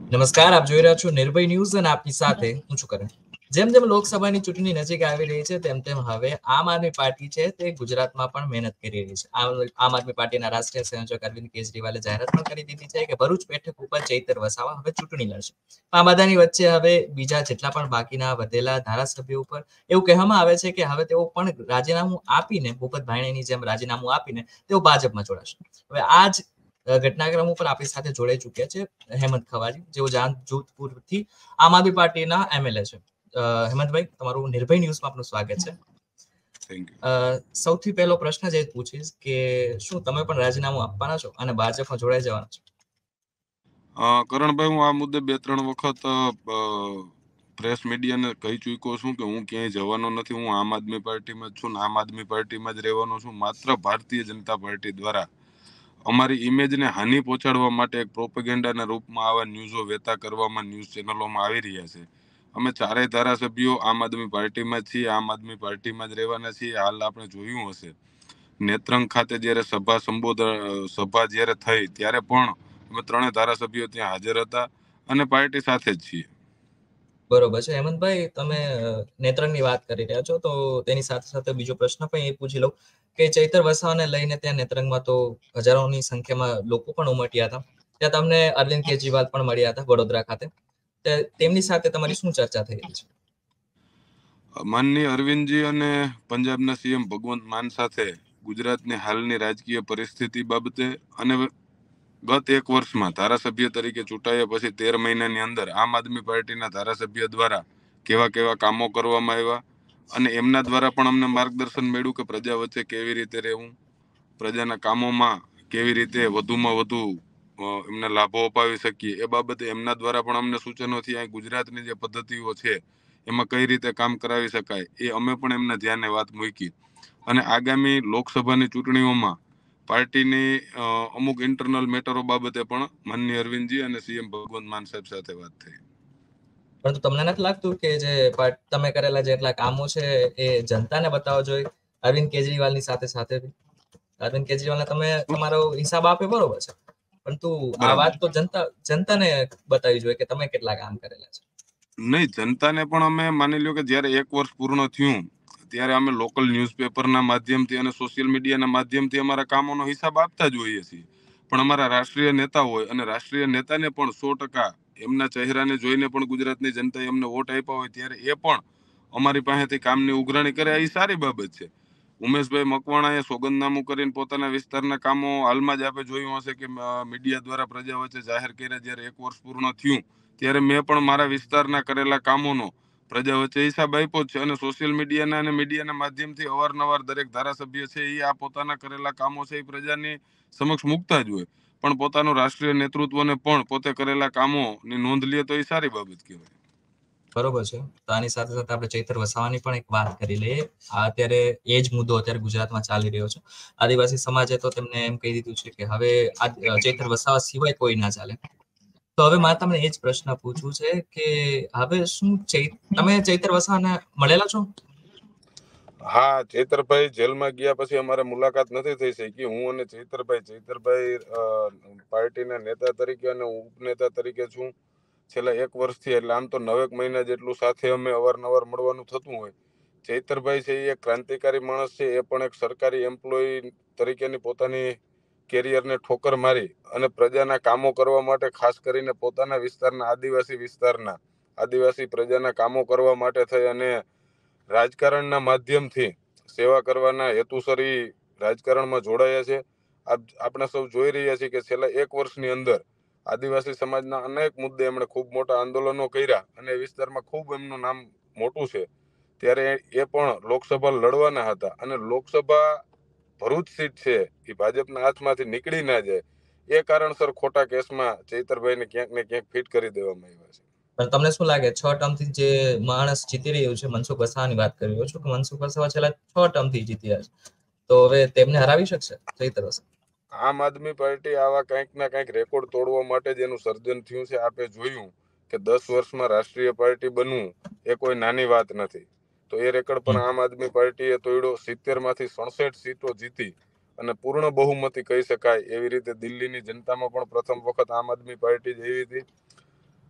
નમસ્કાર, આપ જોઈ રહ્યા છો નિર્ભય ન્યૂઝ અને આપની સાથે હું છું કરણ. જેમ જેમ લોકસભાની ચૂંટણી નજીક આવી રહી છે તેમ તેમ હવે આમ આદમી પાર્ટી છે તે ગુજરાતમાં પણ મહેનત કરી રહી છે. આમ આદમી પાર્ટીના રાષ્ટ્રીય સંયોજક અરવિંદ કેજરીવાલે જાહેરાત પણ કરી દીધી છે કે ભરૂચ બેઠક ઉપર ચૈતર વસાવા હવે ચૂંટણી લડશે. આ બધાની વચ્ચે હવે બીજા જેટલા પણ બાકીના વધેલા ધારાસભ્યો ઉપર એવું કહેવામાં આવે છે કે હવે તેઓ પણ રાજીનામું આપીને ભૂપત ભાણેની જેમ રાજીનામું આપીને તેઓ ભાજપમાં જોડાશે. હવે આ જ ઘટનાક્રમ ઉપર આપણી સાથે જોડાઈ ચુક્યા છે હેમંત ખવારી, જેઓ જાન જોધપુરથી આમ આદમી પાર્ટીના એમએલએ છે. હેમંતભાઈ, તમારું નિર્ભય ન્યૂઝમાં આપનું સ્વાગત છે. સૌથી પહેલો પ્રશ્ન જે પૂછીશ કે શું તમે પણ રાજીનામું આપવાના છો અને ભાજપમાં જોડાઈ જવાના છો? કરણભાઈ, હું આ મુદ્દે 2-3 વખત પ્રેસ મીડિયાને કહી ચૂક્યો છું કે હું ક્યાંય જવાનો નથી. હું આમ આદમી પાર્ટીમાં જ છું ને આમ આદમી પાર્ટીમાં જ રહેવાનો છું. માત્ર ભારતીય જનતા પાર્ટી દ્વારા અમારી ઇમેજને હાનિ પહોંચાડવા માટે એક પ્રોપેગેન્ડાના રૂપમાં આવા ન્યૂઝો વેતા કરવામાં ન્યૂઝ ચેનલોમાં આવી રહ્યા છે. અમે ચારેય ધારાસભ્યો આમ આદમી પાર્ટીમાં છીએ, આમ આદમી પાર્ટીમાં જ રહેવાના છીએ. હાલ આપણે જોયું હશે નેત્રંગ ખાતે જ્યારે સભા જ્યારે થઈ ત્યારે પણ અમે 3 ધારાસભ્યો ત્યાં હાજર હતા અને પાર્ટી સાથે જ છીએ. બરોબર છે હેમંતભાઈ, તમે નેત્રંગની વાત કરી રહ્યા છો તો તેની સાથે સાથે બીજો પ્રશ્ન પણ એ પૂછી લઉં કે ચૈતર વસાવાને લઈને ત્યાં નેત્રંગમાં તો હજારોની સંખ્યામાં લોકો પણ ઉમટ્યા હતા. ત્યાં તમને અરવિંદ કેજરીવાલ પણ મળ્યા હતા વડોદરા ખાતે. તેમની સાથે તમારી શું ચર્ચા થઈ રહી છે? માનનીય અરવિંદજી અને પંજાબના સીએમ ભગવંત માન સાથે ગુજરાતની હાલની રાજકીય પરિસ્થિતિ બાબતે અને ગત 1 વર્ષમાં ધારાસભ્ય તરીકે ચૂંટાયા પછી 13 મહિનાની અંદર આમ આદમી પાર્ટીના ધારાસભ્ય દ્વારા કેવા કામો કરવામાં આવ્યા અને એમના દ્વારા પણ અમને માર્ગદર્શન મળ્યું કે પ્રજા વચ્ચે કેવી રીતે રહેવું, પ્રજાના કામોમાં કેવી રીતે વધુમાં વધુ એમને લાભો અપાવી શકીએ એ બાબતે એમના દ્વારા પણ અમને સૂચનો થયા. ગુજરાતની જે પદ્ધતિઓ છે એમાં કઈ રીતે કામ કરાવી શકાય એ અમે પણ એમના ધ્યાને વાત મૂકી અને આગામી લોકસભાની ચૂંટણીઓમાં પાર્ટીની અમુક ઇન્ટરનલ મેટરો બાબતે પણ માનનીય અરવિંદજી અને સીએમ ભગવંત માન સાહેબ સાથે વાત થઈ. પરંતુ તમને નથી લાગતું કે જે તમે કરેલા જેટલા કામો છે એ જનતાને બતાવવા જોઈએ? અરવિંદ કેજરીવાલની સાથે સાથે અરવિંદ કેજરીવાલને તમે તમારો હિસાબ આપ્યો બરોબર છે, પરંતુ આ વાત તો જનતાને બતાવવી જોઈએ કે તમે કેટલા કામ કરેલા છે. નહીં, જનતાને પણ અમે માની લ્યો કે જ્યારે 1 વર્ષ પૂર્ણ થયું ત્યારે અમે લોકલ ન્યૂઝપેપરના માધ્યમથી અને સોશિયલ મીડિયાના માધ્યમથી અમારા કામોનો હિસાબ આપતા જ હોઈએ છીએ. પણ અમારા રાષ્ટ્રીય નેતા હોય અને રાષ્ટ્રીય નેતાને પણ 100% એમના ચહેરાને જોઈને પણ ગુજરાતની જનતાએ અમને વોટ આપ્યા હોય ત્યારે એ પણ અમારી પાસેથી કામની ઉઘરાણી કરે, એ સારી બાબત છે. ઉમેશભાઈ મકવાણાએ સોગંદનામું કરીને પોતાના વિસ્તારના કામો હાલમાં જ આપણે જોયું હશે કે મીડિયા દ્વારા પ્રજા વચ્ચે જાહેર કર્યા. જ્યારે 1 વર્ષ પૂર્ણ થયું ત્યારે મેં પણ મારા વિસ્તારના કરેલા કામોનો પ્રજા વચ્ચે હિસાબ આપ્યો છે અને સોશિયલ મીડિયાના અને મીડિયાના માધ્યમથી અવારનવાર દરેક ધારાસભ્ય છે એ આ પોતાના કરેલા કામો છે એ પ્રજાની સમક્ષ મૂકતા જ હોય. પણ પોતાનું રાષ્ટ્રીય નેતૃત્વને પણ પોતે કરેલા કામોની નોંધ લે તો એ સારી બાબત કહેવાય. બરોબર છે. તો આની સાથે સાથે આપણે ચૈતર વસાવાની પણ એક વાત કરી લઈએ. અત્યારે એ જ મુદ્દો અત્યારે ગુજરાતમાં ચાલી રહ્યો છે. આદિવાસી સમાજે તો તેમને એમ કહી દીધું છે કે હવે આ ચૈતર વસાવા સિવાય કોઈ ના ચાલે. તો હવે મારે તમને એ જ પ્રશ્ન પૂછવું છે કે હવે શું તમે ચૈતર વસાવાને મળેલા છો? હા, ચૈતરભાઈ જેલમાં ગયા પછી અમારે મુલાકાત નથી થઈ શકી. હું અને ચૈતરભાઈ પાર્ટીના નેતા તરીકે અને ઉપનેતા તરીકે છું છેલ્લા 1 વર્ષથી. એટલે આમ તો 9 મહિના જેટલું સાથે અમે અવારનવાર મળવાનું થતું હોય. ચૈતરભાઈ છે એ એક ક્રાંતિકારી માણસ છે. એ પણ એક સરકારી એમ્પ્લોય તરીકેની પોતાની કેરિયરને ઠોકર મારી અને પ્રજાના કામો કરવા માટે ખાસ કરીને પોતાના વિસ્તારના આદિવાસી પ્રજાના કામો કરવા માટે થઈ અને રાજકારણના માધ્યમથી સેવા કરવાના હેતુસર રાજકારણમાં જોડાયા છે. આપણે સૌ જોઈ રહ્યા છીએ કે છેલ્લા 1 વર્ષની અંદર આદિવાસી સમાજના અનેક મુદ્દે એમણે ખૂબ મોટા આંદોલનો કર્યા અને વિસ્તારમાં ખૂબ એમનું નામ મોટું છે. ત્યારે એ પણ લોકસભા લડવાના હતા અને લોકસભા ભરૂચ સીટ છે એ ભાજપના હાથમાંથી નીકળી ના જાય એ કારણસર ખોટા કેસમાં ચૈતરભાઈને ક્યાંક ને ક્યાંક ફિટ કરી દેવામાં આવ્યા છે. પણ તમને શું લાગે 6 ટર્મથી જે માણસ જીતી રહ્યું છે, મનસુખ વસાવાની વાત કરી રહ્યો છું કે મનસુખ વસાવા છેલ્લા 6 ટર્મથી જીત્યા છે, તો હવે તેમને હરાવી શકશે ચૈતર વસાવા? આમ આદમી પાર્ટી આવા કંઈક ના કંઈક રેકોર્ડ તોડવા માટે જ એનું સર્જન થયું છે. આપે જોયું કે 10 વર્ષમાં રાષ્ટ્રીય પાર્ટી બનવું એ કોઈ નાની વાત નથી. તો એ રેકોર્ડ પણ આમ આદમી પાર્ટીએ તોડ્યો. 70માંથી 67 સીટો જીતી અને પૂર્ણ બહુમતી કહી શકાય એવી રીતે દિલ્હીની જનતામાં પણ પ્રથમ વખત આમ આદમી પાર્ટી જ આવી હતી.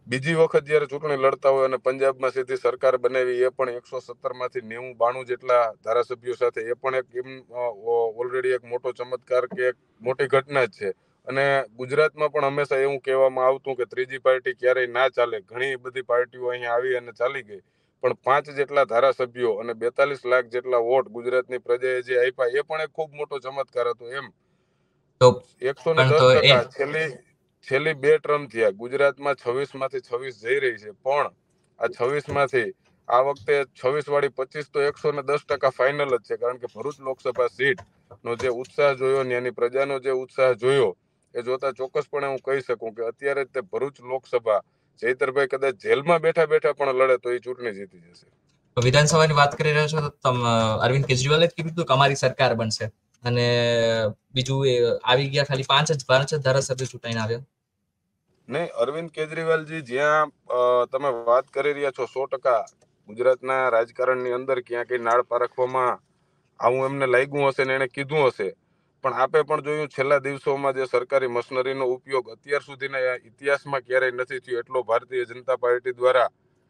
બીજી વખત જ્યારે ચૂંટણી લડતા હોય અને પંજાબમાં સીધી સરકાર બનાવી, એ પણ 117 માંથી 90-92 જેટલા ધારાસભ્યો સાથે, એ પણ એક ઓલરેડી એક મોટો ચમત્કાર કે એક મોટી ઘટના જ છે. અને ગુજરાતમાં પણ હંમેશા એવું કહેવામાં આવતું કે ત્રીજી પાર્ટી ક્યારેય ના ચાલે. ઘણી બધી પાર્ટીઓ અહીંયા આવી અને ચાલી ગઈ, પણ 5 જેટલા ધારાસભ્યો અને 42 લાખ જેટલા વોટ ગુજરાતની પ્રજાએ જે આપ્યા, એ પણ એક ખૂબ મોટો ચમત્કાર હતો. એમ તો 110% છેલ્લી 2 ટર્મ થયા. ગુજરાતમાં 26 માંથી 26 જઈ રહી છે, પણ આ 26 માંથી આ વખતે 26 વાળી 25 તો 110% ફાઇનલ જ છે. કારણ કે ભરૂચ લોકસભા સીટ નો જે ઉત્સાહ જોયો ને એની પ્રજાનો જે ઉત્સાહ જોયો, એ જોતા ચોક્કસપણે હું કહી શકું કે અત્યારે તે ભરૂચ લોકસભા ચૈતરભાઈ કદાચ જેલમાં બેઠા બેઠા પણ લડે તો એ ચૂંટણી જીતી જશે. વિધાનસભાની વાત કરી રહ્યા છો તો અરવિંદ કેજરીવાલે કીધું હતું કે અમારી સરકાર બનશે, અને બીજું આવી ગયા ખાલી 5 જ ધારાસભ્યો ચૂંટાઈને આવ્યા. નહીં, અરવિંદ કેજરીવાલજી જ્યાં તમે વાત કરી રહ્યા છો 100% ગુજરાતના રાજકારણની અંદર ક્યાં કઈ નાળ પારખવામાં આવું એમને લાગ્યું હશે ને એને કીધું હશે, પણ આપે પણ જોયું છેલ્લા દિવસોમાં જે સરકારી મશીનરીનો ઉપયોગ અત્યાર સુધીના ઇતિહાસમાં ક્યારેય નથી થયો એટલો ભારતીય જનતા પાર્ટી દ્વારા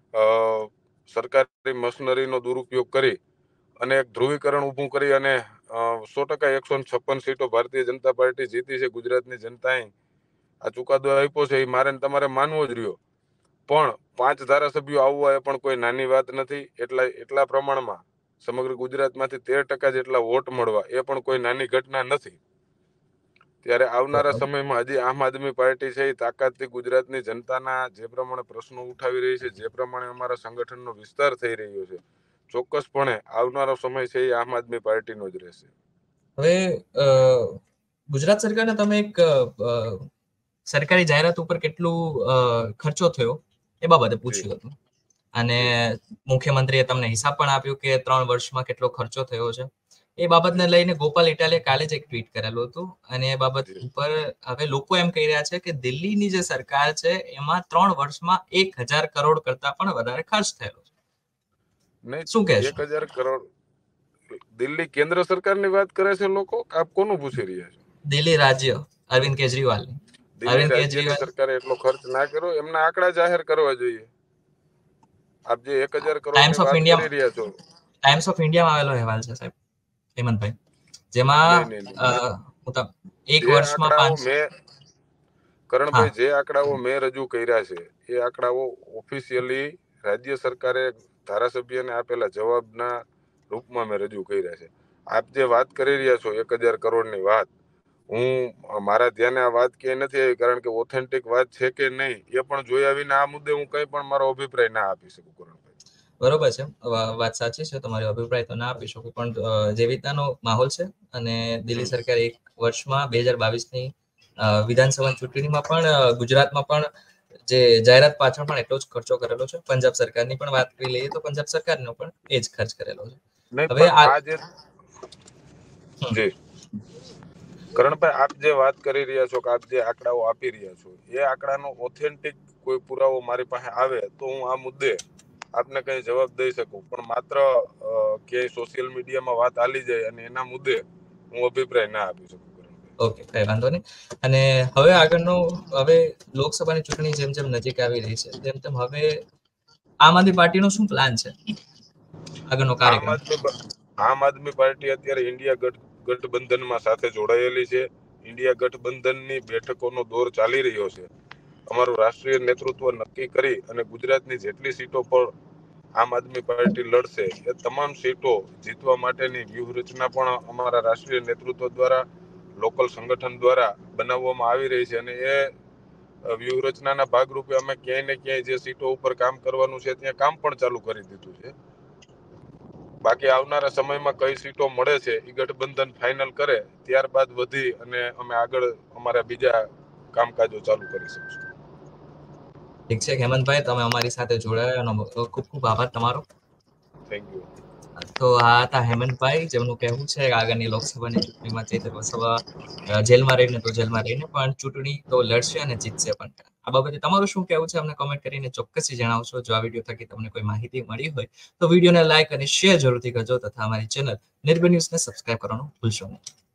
સરકારી મશીનરીનો દુરુપયોગ કરી અને એક ધ્રુવીકરણ ઊભું કરી અને 100% 156 સીટો ભારતીય જનતા પાર્ટી જીતી છે. ગુજરાતની જનતાએ આ ચુકાદો આપ્યો છે, એ મારે તમારે માનવો જ રહ્યો. પણ 5 ધારાસભ્યો આવવા એ પણ કોઈ નાની વાત નથી. એટલા પ્રમાણમાં સમગ્ર ગુજરાતમાંથી 13% જેટલા વોટ મળવા એ પણ કોઈ નાની ઘટના નથી. ત્યારે આવનારા સમયમાં હજી આમ આદમી પાર્ટી છે એ તાકાતથી ગુજરાતની જનતાના જે પ્રમાણે પ્રશ્નો ઉઠાવી રહી છે, જે પ્રમાણે અમારા સંગઠનનો વિસ્તાર થઈ રહ્યો છે, ચોક્કસપણે આવનારો સમય છે એ આમ આદમી પાર્ટીનો જ રહેશે. હવે ગુજરાત સરકારને તમે એક સરકારી જાહેરાત ઉપર કેટલું ખર્ચો થયો એ બાબતે પૂછ્યું હતું, અને મુખ્યમંત્રીએ તમને હિસાબ પણ આપ્યો કે 3 વર્ષમાં કેટલો ખર્ચો થયો છે. એ બાબતને લઈને ગોપાલ ઇટાલીએ કાલે જ એક ટ્વીટ કરેલું હતું, અને એ બાબત ઉપર હવે લોકો એમ કહી રહ્યા છે કે દિલ્હીની જે સરકાર છે એમાં 3 વર્ષમાં 1000 કરોડ કરતા પણ વધારે ખર્ચ થયેલો છે. શું કહેશો? 1000 કરોડ દિલ્હી કેન્દ્ર સરકારની વાત કરે છે લોકો? આપ કોનું પૂછી રહ્યા છો? દિલ્હી રાજ્ય અરવિંદ કેજરીવાલ. દિલ્હી રાજ્યની સરકારે એટલો ખર્ચ ના કર્યો, એમના આંકડા જાહેર કરવા જોઈએ. આપ જે 1000 કરોડની વાત કરી રહ્યા છો, ટાઈમ્સ ઓફ ઇન્ડિયામાં આવેલો અહેવાલ છે સાહેબ હેમંતભાઈ, જેમાં એક વર્ષમાં કરણભાઈ જે આંકડાઓ મેં રજૂ કર્યા છે એ આંકડાઓ ઓફિશિયલી રાજ્ય સરકારે ધારાસભ્યને આપેલા જવાબના રૂપમાં મેં રજૂ કર્યા છે. આપ જે વાત કરી રહ્યા છો 1000 કરોડની વાત, હું મારા ધ્યાને આ વાત ક્યાંય નથી આવી, કારણ કે ઓથેન્ટિક વાત છે કે નહીં એ પણ જોયા વિના આ મુદ્દે હું કંઈ પણ મારો અભિપ્રાય ના આપી શકું. બરોબર છે, વાત સાચી છે, તમારો અભિપ્રાય તો ના આપી શકું, પણ જે રીતનાનો માહોલ છે અને દિલ્હી સરકાર એક વર્ષમાં 2022ની વિધાનસભા ચૂંટણીમાં પણ ગુજરાતમાં પણ જે જાહેરાત પાછળ પણ એટલો જ ખર્ચો કરેલો છે. પંજાબ સરકારની પણ વાત કરી લઈએ તો પંજાબ સરકારનો પણ એ જ ખર્ચ કરેલો છે. હવે જી કરણભાઈ, આપ જે વાત કરી રહ્યા છો કે આપ જે આંકડાઓ આપી રહ્યા છો, એ આંકડાનો ઓથેન્ટિક કોઈ પુરાવો મારી પાસે આવે તો હું આ મુદ્દે આપને કઈ જવાબ દઈ શકું, પણ માત્ર ક્યાંય સોશિયલ મીડિયામાં વાત હાલી જાય અને એના મુદ્દે હું અભિપ્રાય ના આપી શકું. ઓકે, કઈ વાંધો નહીં. અને હવે હવે લોકસભાની ચૂંટણી જેમ જેમ નજીક આવી રહી છે તેમ તેમ હવે આમ આદમી પાર્ટીનો શું પ્લાન છે આગળનો કાર્યક્રમ? આમ આદમી પાર્ટી અત્યારે ઇન્ડિયા ગઠબંધનમાં સાથે જોડાયેલી છે. ઇન્ડિયા ગઠબંધનની બેઠકોનો દોર ચાલી રહ્યો છે. અમારું રાષ્ટ્રીય નેતૃત્વ નક્કી કરી અને ગુજરાતની જેટલી સીટો પર આમ આદમી પાર્ટી લડશે એ તમામ સીટો જીતવા માટેની વ્યૂહરચના પણ અમારા રાષ્ટ્રીય નેતૃત્વ દ્વારા, લોકલ સંગઠન દ્વારા બનાવવામાં આવી રહી છે, અને એ વ્યૂહરચનાના ભાગરૂપે અમે ક્યાંય ને ક્યાંય જે સીટો ઉપર કામ કરવાનું છે ત્યાં કામ પણ ચાલુ કરી દીધું છે. બાકી આવનારા સમયમાં કઈ સીટો મળે છે એ ગઠબંધન ફાઇનલ કરે ત્યારબાદ વધી અને અમે આગળ અમારા બીજા કામકાજો ચાલુ કરી શકશું. ઠીક છે હેમંતભાઈ, તમે અમારી સાથે જોડાયા એનો ખૂબ ખૂબ આભાર તમારો. Thank you. તો આ હતા હેમંતભાઈ, જેમનું કહેવું છે આગળની લોકસભાની ચૂંટણીમાં ચૈતર વસાવા જેલમાં રહીને પણ ચૂંટણી તો લડશે અને જીતશે પણ. આ બાબતે તમારું શું કહેવું છે અમને કોમેન્ટ કરીને ચોક્કસથી જણાવશો. જો આ વિડીયો થકી તમને કોઈ માહિતી મળી હોય તો વિડીયોને લાઈક અને શેર જરૂરથી કરજો, તથા અમારી ચેનલ નિર્ભય ન્યૂઝને સબસ્ક્રાઇબ કરવાનું ભૂલશો નહીં.